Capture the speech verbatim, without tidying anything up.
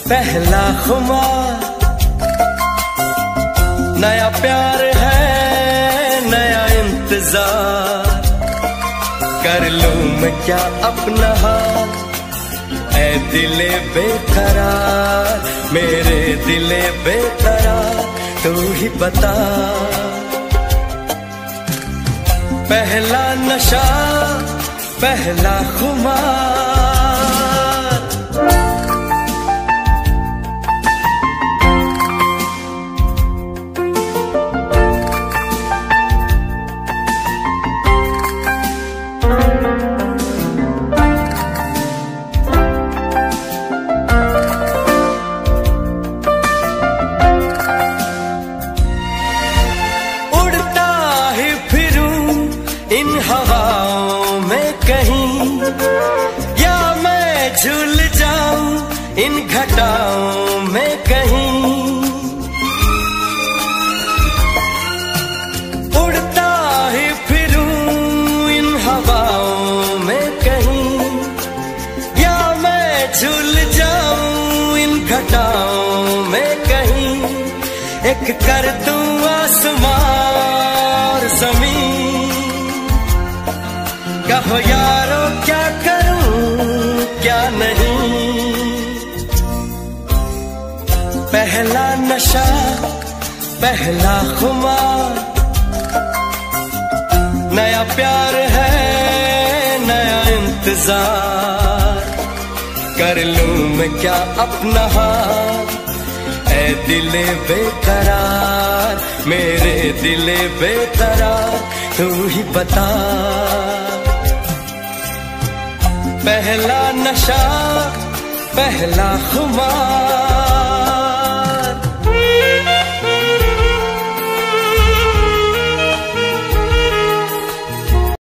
पहला खुमार, नया प्यार है नया इंतजार, कर लूं मैं क्या अपना हाल, ऐ दिले बेकरार, मेरे दिले बेकरार, तू ही बता। पहला नशा पहला खुमार, इन हवाओं में कहीं, या मैं झूल जाऊं इन घटाओं में कहीं, उड़ता ही फिरूं इन हवाओं में कहीं, या मैं झूल जाऊं इन घटाओं में कहीं, एक कर दूं आसमां और ज़मीन, कहो यारो क्या करूं क्या नहीं। पहला नशा पहला खुमार, नया प्यार है नया इंतजार, कर लूं मैं क्या अपना हाल, ऐ दिले बेकरार, मेरे दिले बेकरार, तू ही बता। पहला नशा पहला खुमार,